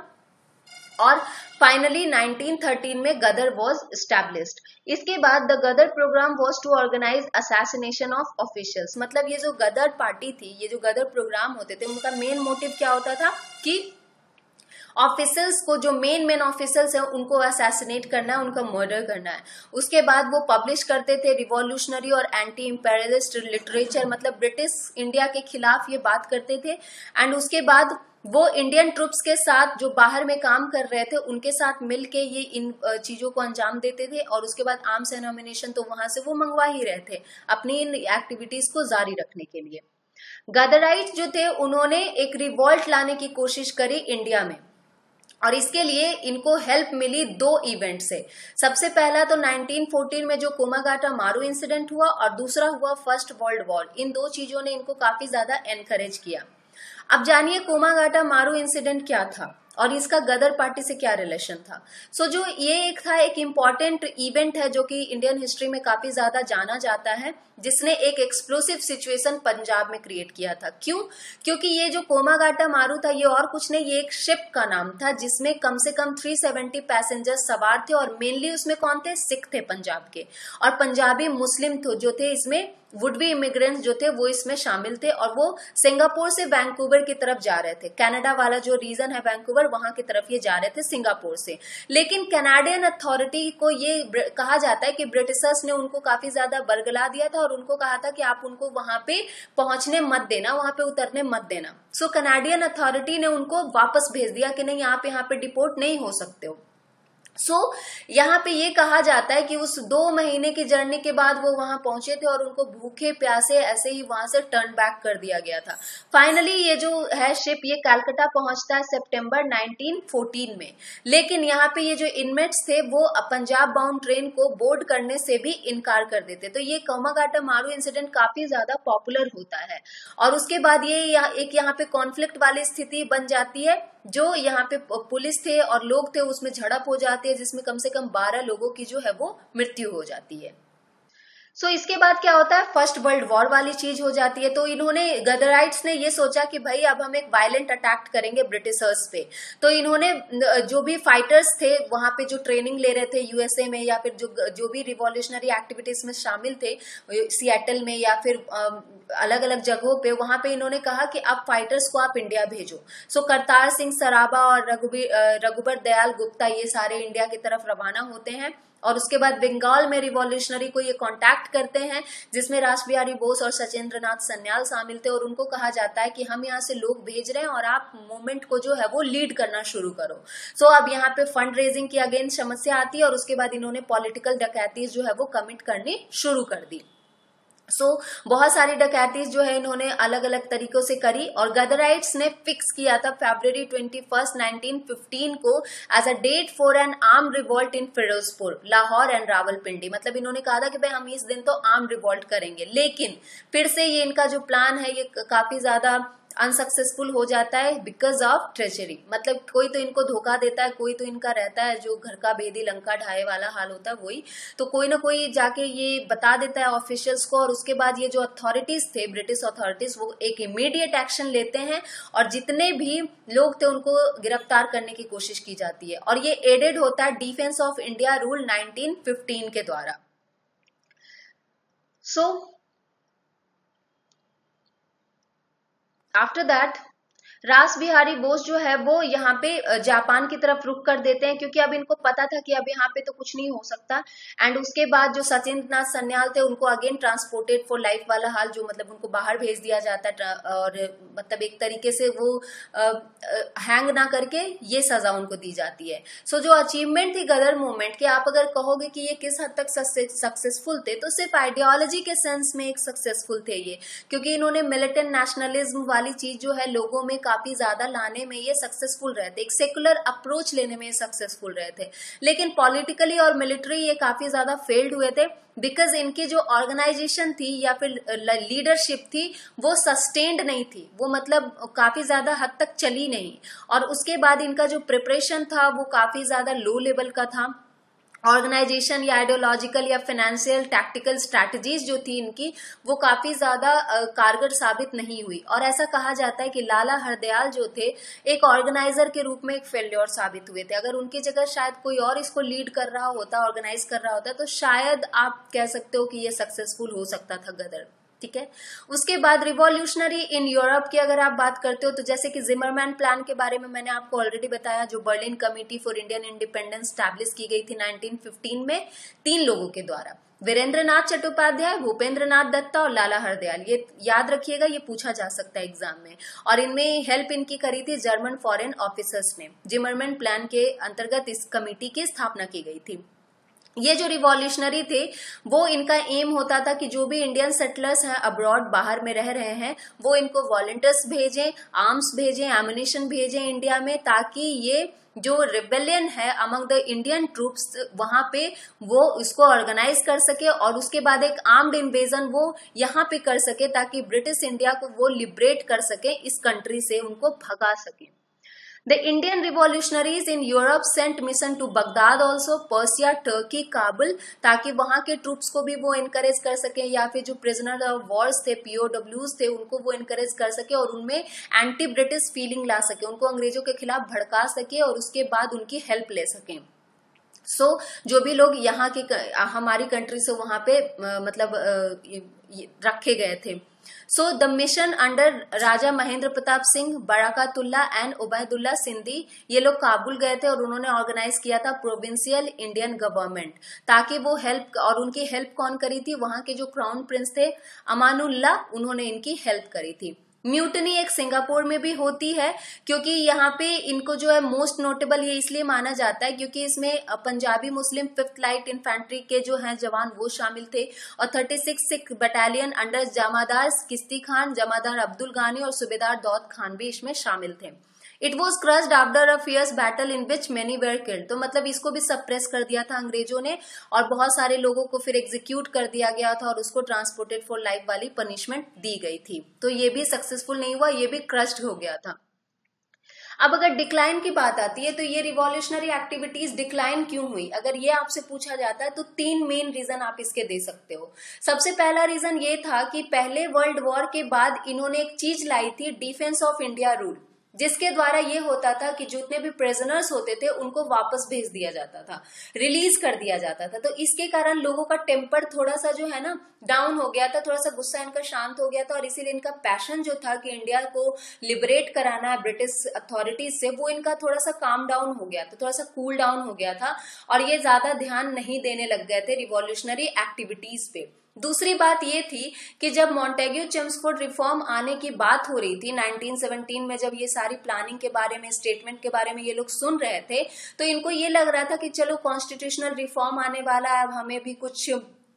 और फाइनली नाइनटीन थर्टीन में गदर वाज एस्टैब्लिश्ड। इसके बाद the Ghadar programme was to organise assassination of officials. मतलब ये जो गदर पार्टी थी, ये जो गदर प्रोग्राम होते थे, उनका मेन मोटिव क्या होता था कि ऑफिसर्स को, जो मेन मेन ऑफिसर्स हैं उनको असैसिनेट करना है, उनका मर्डर करना है। उसके बाद वो पब्लिश करते थे रिवॉल्यूशनरी और एंटी इंपेरियलिस्ट लिटरेचर, मतलब ब्रिटिश इंडिया के खिलाफ ये बात करते थे। एंड उसके बाद वो इंडियन ट्रूप्स के साथ जो बाहर में काम कर रहे थे उनके साथ मिलके ये इन चीजों को अंजाम देते थे और उसके बाद आर्म्स एंड एम्युनिशन तो वहां से वो मंगवा ही रहे थे अपनी इन एक्टिविटीज को जारी रखने के लिए। गदराइट जो थे उन्होंने एक रिवॉल्ट लाने की कोशिश करी इंडिया में और इसके लिए इनको हेल्प मिली दो इवेंट से। सबसे पहला तो नाइनटीन फोर्टीन में जो कोमागाटा मारू इंसिडेंट हुआ और दूसरा हुआ फर्स्ट वर्ल्ड वॉर। इन दो चीजों ने इनको काफी ज्यादा एनकरेज किया। अब जानिए कोमागाटा मारू इंसिडेंट क्या था और इसका गदर पार्टी से क्या रिलेशन था। सो so, जो ये एक था एक इम्पॉर्टेंट इवेंट है जो कि इंडियन हिस्ट्री में काफी ज्यादा जाना जाता है, जिसने एक एक्सप्लोसिव सिचुएशन पंजाब में क्रिएट किया था। क्यों? क्योंकि ये जो कोमागाटा मारू था ये और कुछ नहीं, ये एक शिप का नाम था जिसमें कम से कम तीन सौ सत्तर पैसेंजर्स सवार थे और मेनली उसमें कौन थे? सिख थे पंजाब के, और पंजाबी मुस्लिम थे जो थे इसमें, वुड बी इमिग्रेंट्स जो थे वो इसमें शामिल थे, और वो सिंगापुर से वैंकूवर की तरफ जा रहे थे। कनाडा वाला जो रीजन है वैंकूवर, वहां की तरफ ये जा रहे थे सिंगापुर से। लेकिन कनाडियन अथॉरिटी को ये कहा जाता है कि ब्रिटिशर्स ने उनको काफी ज्यादा बरगला दिया था और उनको कहा था कि आप उनको वहां पे पहुंचने मत देना, वहां पे उतरने मत देना। सो कनाडियन अथॉरिटी ने उनको वापस भेज दिया कि नहीं, आप यहाँ पे डिपोर्ट नहीं हो सकते हो। सो so, यहाँ पे ये कहा जाता है कि उस दो महीने की जर्नी के बाद वो वहां पहुंचे थे और उनको भूखे प्यासे ऐसे ही वहां से टर्न बैक कर दिया गया था। फाइनली ये जो है शिप ये कलकत्ता पहुंचता है सितंबर नाइनटीन फोर्टीन में, लेकिन यहाँ पे ये जो इनमेट्स थे वो पंजाब बाउंड ट्रेन को बोर्ड करने से भी इनकार कर देते। तो ये कोमागाटा मारू इंसिडेंट काफी ज्यादा पॉपुलर होता है और उसके बाद ये यह, एक यहाँ पे कॉन्फ्लिक्ट वाली स्थिति बन जाती है, जो यहाँ पे पुलिस थे और लोग थे उसमें झड़प हो जाती है, जिसमें कम से कम बारह लोगों की जो है वो मृत्यु हो जाती है। सो so, इसके बाद क्या होता है, फर्स्ट वर्ल्ड वॉर वाली चीज हो जाती है। तो इन्होंने गदराइट्स ने ये सोचा कि भाई अब हम एक वायलेंट अटैक करेंगे ब्रिटिशर्स पे। तो इन्होंने जो भी फाइटर्स थे वहां पे जो ट्रेनिंग ले रहे थे यूएसए में, या फिर जो जो भी रिवॉल्यूशनरी एक्टिविटीज में शामिल थे सिएटल में या फिर अलग अलग जगहों पे, वहां पे इन्होंने कहा कि अब फाइटर्स को आप इंडिया भेजो। सो so, करतार सिंह सराबा और रघुबर दयाल गुप्ता ये सारे इंडिया की तरफ रवाना होते हैं और उसके बाद बंगाल में रिवॉल्यूशनरी को ये कांटेक्ट करते हैं, जिसमें रास बिहारी बोस और सचिंद्र नाथ सन्याल शामिल थे, और उनको कहा जाता है कि हम यहाँ से लोग भेज रहे हैं और आप मूवमेंट को जो है वो लीड करना शुरू करो। सो so, अब यहाँ पे फंड रेजिंग की अगेंस्ट समस्या आती है और उसके बाद इन्होंने पॉलिटिकल डकैतीज जो है वो कमिट करनी शुरू कर दी। सो so, बहुत सारी डकैतीज जो है इन्होंने अलग अलग तरीकों से करी और गदराइट्स ने फिक्स किया था February twenty first nineteen fifteen को as a date for an arm revolt in Firozpur, Lahore and Rawalpindi. मतलब इन्होंने कहा था कि भाई हम इस दिन तो आर्म रिवॉल्ट करेंगे, लेकिन फिर से ये इनका जो प्लान है ये काफी ज्यादा अनसक्सेसफुल हो जाता है बिकॉज ऑफ ट्रेजरी। मतलब कोई तो इनको धोखा देता है, कोई तो इनका रहता है जो घर का भेदी लंका ढाए वाला हाल होता है वही, तो कोई ना कोई जाके ये बता देता है ऑफिशियल्स को, और उसके बाद ये जो अथॉरिटीज थे ब्रिटिश अथॉरिटीज वो एक इमीडिएट एक्शन लेते हैं और जितने भी लोग थे उनको गिरफ्तार करने की कोशिश की जाती है। और ये एडेड होता है defence of India rule nineteen fifteen के द्वारा। सो so, आफ्टर दैट रास बिहारी बोस जो है वो यहाँ पे जापान की तरफ रुख कर देते हैं, क्योंकि अब इनको पता था कि अब यहाँ पे तो कुछ नहीं हो सकता। एंड उसके बाद जो सचिंद्र नाथ सन्याल थे उनको अगेन ट्रांसपोर्टेड फॉर लाइफ वाला हाल, जो मतलब उनको बाहर भेज दिया जाता है और मतलब एक तरीके से वो आ, हैंग ना करके ये सजा उनको दी जाती है। सो so, जो अचीवमेंट थी गदर मूवमेंट की, आप अगर कहोगे कि ये किस हद तक सक्सेसफुल थे, तो सिर्फ आइडियोलॉजी के सेंस में एक सक्सेसफुल थे ये, क्योंकि इन्होंने मिलिटेंट नेशनलिज्म वाली चीज जो है लोगों में काफी ज्यादा लाने में ये सक्सेसफुल रहे थे, एक सेकुलर अप्रोच लेने में ये सक्सेसफुल रहे थे। लेकिन पॉलिटिकली और मिलिट्री ये काफी ज्यादा फेल्ड हुए थे बिकॉज इनकी जो ऑर्गेनाइजेशन थी या फिर लीडरशिप थी वो सस्टेन्ड नहीं थी, वो मतलब काफी ज्यादा हद तक चली नहीं। और उसके बाद इनका जो प्रिपरेशन था वो काफी ज्यादा लो लेवल का था। ऑर्गेनाइजेशन या आइडियोलॉजिकल या फाइनेंशियल टैक्टिकल स्ट्रैटेजीज जो थी इनकी वो काफी ज्यादा कारगर साबित नहीं हुई, और ऐसा कहा जाता है कि लाला हरदयाल जो थे एक ऑर्गेनाइजर के रूप में एक फेल्योर साबित हुए थे। अगर उनकी जगह शायद कोई और इसको लीड कर रहा होता, ऑर्गेनाइज कर रहा होता, तो शायद आप कह सकते हो कि ये सक्सेसफुल हो सकता था गदर। ठीक है, उसके बाद रिवॉल्यूशनरी इन यूरोप की अगर आप बात करते हो तो जैसे कि जिमरमैन प्लान के बारे में मैंने आपको ऑलरेडी बताया, जो Berlin committee for Indian independence establish की गई थी नाइनटीन फिफ्टीन में तीन लोगों के द्वारा, वीरेंद्र नाथ चट्टोपाध्याय, भूपेंद्र नाथ दत्ता और लाला हरदयाल। ये याद रखिएगा, ये पूछा जा सकता है एग्जाम में। और इनमें हेल्प इनकी करी थी जर्मन फॉरेन ऑफिसर्स ने। जिमरमैन प्लान के अंतर्गत इस कमेटी की स्थापना की गई थी। ये जो रिवॉल्यूशनरी थे वो इनका एम होता था कि जो भी इंडियन सेटलर्स हैं अब्रॉड बाहर में रह रहे हैं वो इनको वॉलंटियर्स भेजें, आर्म्स भेजें, एमुनिशन भेजें इंडिया में, ताकि ये जो रिबेलियन है अमंग द इंडियन ट्रूप्स वहां पे वो इसको ऑर्गेनाइज कर सके और उसके बाद एक आर्म्ड इन्वेजन वो यहाँ पे कर सके, ताकि ब्रिटिश इंडिया को वो लिबरेट कर सके, इस कंट्री से उनको भगा सके। The Indian revolutionaries in Europe sent mission to Baghdad also, Persia, Turkey, Kabul, ताकि वहां के ट्रूप्स को भी वो इनकरेज कर सके, या फिर जो प्रिजनर ऑफ वॉर्स थे, पीओडब्ल्यूज थे, उनको वो इनकरेज कर सके और उनमें एंटी ब्रिटिश फीलिंग ला सके, उनको अंग्रेजों के खिलाफ भड़का सके और उसके बाद उनकी हेल्प ले सके। सो so, जो भी लोग यहाँ के हमारी कंट्री से वहां पे मतलब रखे गए थे। So the mission under Raja Mahendra Pratap Singh, Barkatullah and Ubaidullah Sindhi, ये लोग काबुल गए थे और उन्होंने ऑर्गेनाइज किया था प्रोविंशियल इंडियन गवर्नमेंट, ताकि वो हेल्प, और उनकी हेल्प कौन करी थी, वहां के जो क्राउन प्रिंस थे अमानुल्ला, उन्होंने इनकी हेल्प करी थी। म्यूटनी एक सिंगापुर में भी होती है, क्योंकि यहाँ पे इनको जो है मोस्ट नोटेबल ये इसलिए माना जाता है क्योंकि इसमें Punjabi Muslim fifth light infantry के जो हैं जवान वो शामिल थे, और thirty six Sikh battalion under Jamadar Kisti Khan, जमादार अब्दुल गानी और सूबेदार दौद खान भी इसमें शामिल थे। It was crushed after a fierce battle in which many were killed, तो मतलब इसको भी सप्रेस कर दिया था अंग्रेजों ने और बहुत सारे लोगों को फिर एग्जीक्यूट कर दिया गया था और उसको ट्रांसपोर्टेड फॉर लाइफ वाली पनिशमेंट दी गई थी। तो ये भी सक्सेसफुल नहीं हुआ, ये भी क्रस्ड हो गया था। अब अगर डिक्लाइन की बात आती है तो ये रिवॉल्यूशनरी एक्टिविटीज डिक्लाइन क्यों हुई, अगर ये आपसे पूछा जाता है तो तीन मेन रीजन आप इसके दे सकते हो। सबसे पहला रीजन ये था कि पहले वर्ल्ड वॉर के बाद इन्होंने एक चीज लाई थी, डिफेंस ऑफ इंडिया रूल, जिसके द्वारा ये होता था कि जितने भी प्रिजनर्स होते थे उनको वापस भेज दिया जाता था, रिलीज कर दिया जाता था। तो इसके कारण लोगों का टेम्पर थोड़ा सा जो है ना डाउन हो गया था, थोड़ा सा गुस्सा इनका शांत हो गया था, और इसीलिए इनका पैशन जो था कि इंडिया को लिबरेट कराना है ब्रिटिश अथॉरिटीज से, वो इनका थोड़ा सा काम डाउन हो गया था, थोड़ा सा कूल डाउन हो गया था, और ये ज्यादा ध्यान नहीं देने लग गए थे रिवॉल्यूशनरी एक्टिविटीज पे। दूसरी बात ये थी कि जब मॉन्टेग्यू चेम्सफोर्ड रिफॉर्म आने की बात हो रही थी नाइनटीन सेवनटीन में, जब ये सारी प्लानिंग के बारे में, स्टेटमेंट के बारे में ये लोग सुन रहे थे, तो इनको ये लग रहा था कि चलो कॉन्स्टिट्यूशनल रिफॉर्म आने वाला है, अब हमें भी कुछ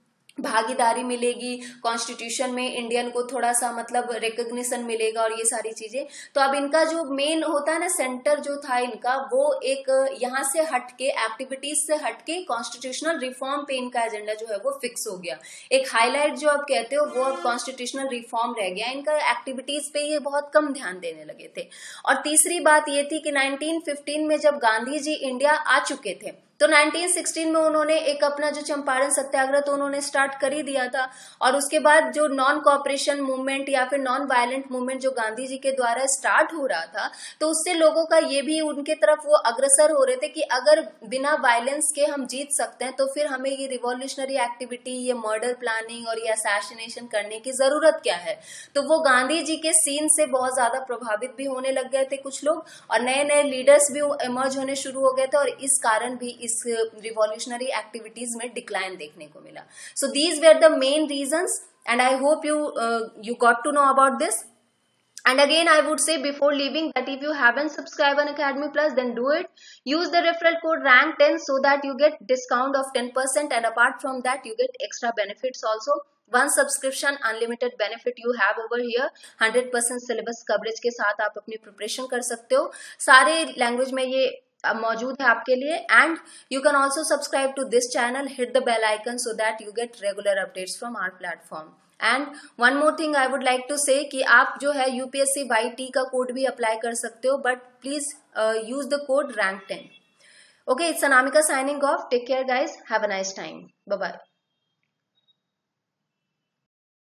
भागीदारी मिलेगी कॉन्स्टिट्यूशन में, इंडियन को थोड़ा सा मतलब रिकॉग्निशन मिलेगा और ये सारी चीजें। तो अब इनका जो मेन होता है ना सेंटर जो था इनका, वो एक यहाँ से हटके, एक्टिविटीज से हटके कॉन्स्टिट्यूशनल रिफॉर्म पे इनका एजेंडा जो है वो फिक्स हो गया। एक हाईलाइट जो आप कहते हो वो अब कॉन्स्टिट्यूशनल रिफॉर्म रह गया, इनका एक्टिविटीज पे ये बहुत कम ध्यान देने लगे थे। और तीसरी बात ये थी कि नाइनटीन फिफ्टीन में जब गांधी जी इंडिया आ चुके थे, तो नाइनटीन सिक्सटीन में उन्होंने एक अपना जो चंपारण सत्याग्रह तो उन्होंने स्टार्ट कर ही दिया था, और उसके बाद जो नॉन कॉपरेशन मूवमेंट या फिर नॉन वायलेंट मूवमेंट जो गांधी जी के द्वारा स्टार्ट हो रहा था, तो उससे लोगों का ये भी उनके तरफ वो अग्रसर हो रहे थे कि अगर बिना वायलेंस के हम जीत सकते हैं तो फिर हमें ये रिवॉल्यूशनरी एक्टिविटी, ये मर्डर प्लानिंग और ये असैसिनेशन करने की जरूरत क्या है। तो वो गांधी जी के सीन से बहुत ज्यादा प्रभावित भी होने लग गए थे कुछ लोग, और नए नए लीडर्स भी इमर्ज होने शुरू हो गए थे, और इस कारण भी इस रिवॉल्यूशनरी एक्टिविटीज में डिक्लाइन देखने को मिला। So these were the main reasons and I hope you you got to know about this. And again, I would say before leaving that if you haven't subscribed on Academy Plus, then do it. Use the referral code rank ten so that you get discount of ten percent, and apart from that you get extra benefits also. One subscription, unlimited benefit you have over here. one hundred percent syllabus coverage के साथ आप अपनी प्रिपरेशन कर सकते हो, सारे लैंग्वेज में ये मौजूद है आपके लिए। And you can also subscribe to this channel, hit the bell icon so that you get regular updates from our platform. And one more thing I would like to say कि आप जो है यूपीएससी वाई टी का कोड भी अप्लाई कर सकते हो, but please use the code rank ten. Okay, it's Anamika signing off. Take care guys, have a nice time, bye bye.